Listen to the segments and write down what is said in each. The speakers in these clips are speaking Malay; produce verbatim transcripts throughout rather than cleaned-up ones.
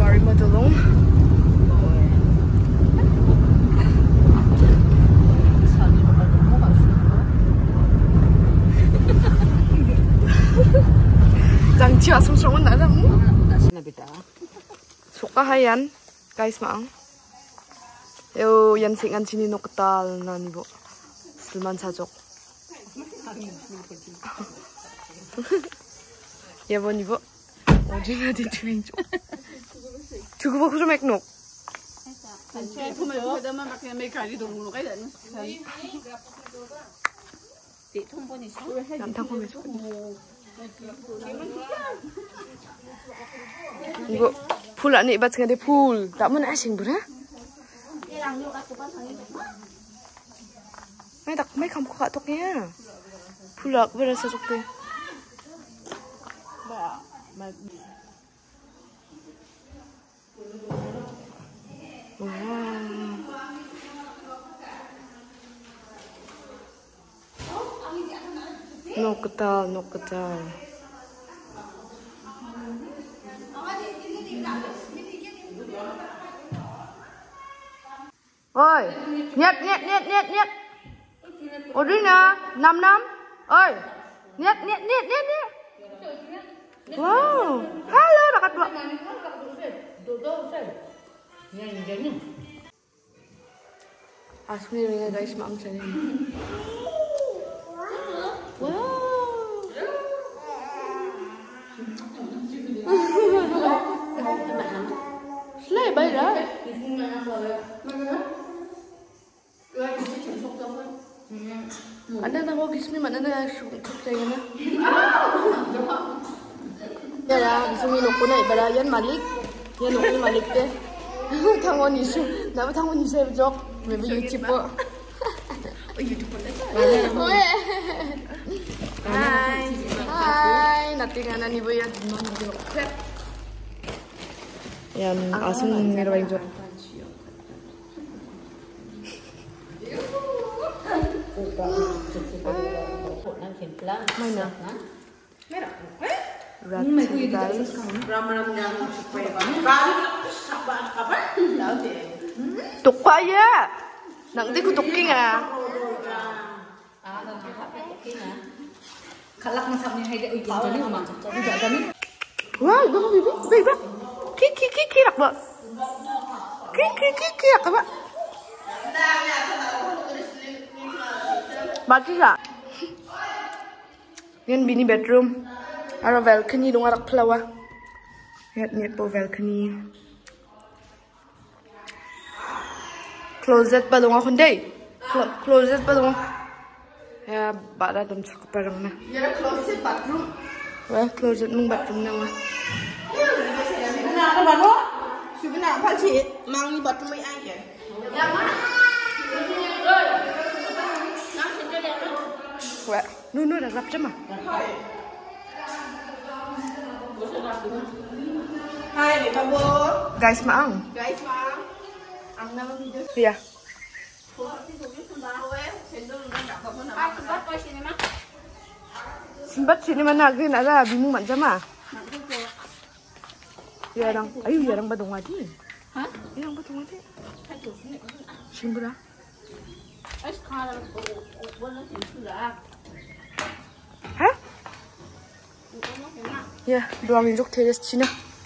Mari mo tulong. Jangan asam serungan tak ada mu. Suka hayan, guys maang. Yo, yan singan sini no ketal na ni bo. Sulman sajok. Ya bo ni bo. 어디 가야 돼 주인조. 저거 보고 좀 맥녹. 이거 풀 안에 입었을 텐데 풀 남은 아신 분아? mấy đặc mấy không có cả tốt nha. 풀 lạc bây giờ sẽ giúp đi. Nokta, nokta. Ôi, nhét, nhét, nhét, nhét, nhét. Ôi đi nè, năm năm. Ôi, nhét, nhét, nhét, nhét, nhét. Wow, halo, dekat dua. Asli ini guys, maaf saya. Wow. Slay bay đó. Ada nama kismi mana ada khuk saya na. Ya lah, kismi nokku na ibarayan Malik. Ya nokku Malik deh. Tangwan isu, nama tangwan isu berjok. Maybe YouTube po. Oh YouTube po na. Hai. Hai, natingan na ni Boy yan. Yan, asam ngerwain jok. Mana? Rati guys. Tukpa ya. Nanti ku tuking ah. Kalak masaknya hay dek ujian jadi mama. Tidak jadi. Wah, bang bibi, bibi. Kiki kiki rak ba. Kiki kiki rak ba. Baca tak? Yan bini bedroom. Ada balcony dong arak pelawa. Lihat ni po balcony. Closet pa dong ako day. Closet pa dong. Ya bada dong sa parang na. Ya closet bathroom. Wah closet mong bathroom na wah. Na ka ba no? Sige na pa si mang ni bathroom ay ay. Ya ma. Wah, nu nu dah rap cuma. Hai, ni kamu. Guys maang. Guys maang. Ang nama video. Iya. Sempat sini mana agak ada bingung macam mana? Ya orang, ayo ya orang badung aja. Hah? Ya orang badung aja. Simbra. Hah? Ya, doang injok teres Cina.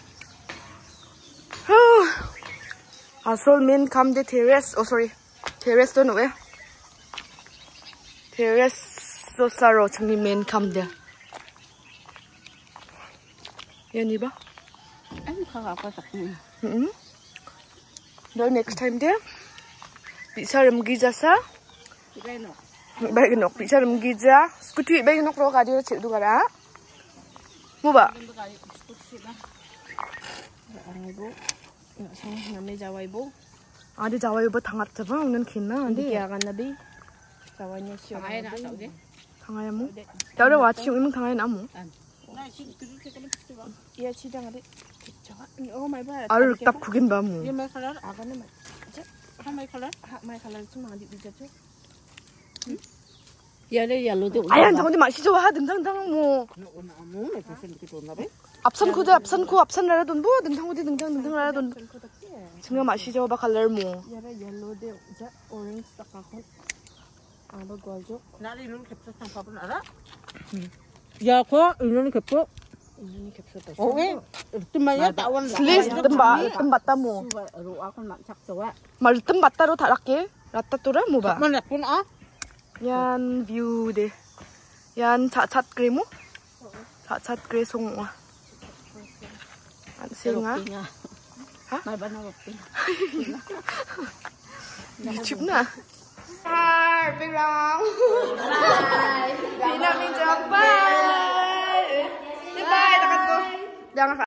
Asal main kam de teres, oh sorry, teres tu no eh. Teres so saro cumi main kam dia. Ya ni ba? Ani kau apa tak ni? Hmm. Dah next time dia. Bisa remgi jasa. Baik nok, bisa remgi jasa. Skuti baik nok roh kadi cik tu kara. Mu ba? Orang ibu, namanya Jawa ibu. Ada Jawa ibu thangat coba, unan kena. Andi ya kan nabi. Jawanya siapa? Thangai nak tahu deh. Thangai mu? Tahu dah watch yung imong thangai namu? Iya cidang ada. Jawa. Oh my god. Aru tap kugin ba mu? Iya my color. Akan ni my. Ha my color. Ha my color cuma adi bisa tu. Ya le yellow tu. Ayan, jangan di masih jauh ha dendang dendang mu. Nak nak mu, nak pesen kita nak be. 앞선 쿠드 앞선 쿠 앞선 라라 돈 뭐 등탕 어디 등탕 등탕 라라 돈 증거 마시죠 봐 컬러 뭐 야라 옐로 데 자 오렌지 딱하고 아로 거죠 나를 이런 캡처 상pap은 알아? 야, 거 이런 캡처 이런 캡처다. 어, 왜? 뜸마야 따원 슬리스 뜸바 뜸바따 뭐 로 아콘 만 착서와 말 뜸바따로 달았게 라따토라 뭐 봐. Man pun ah. Yan view deh. Yan Chachatgre mo. Chachatgre song wa. An singa. Ha? May ba na rupin? YouTube na. Hi, big long. Bye. Bye. Bye. Bye. Bye. Bye. Bye.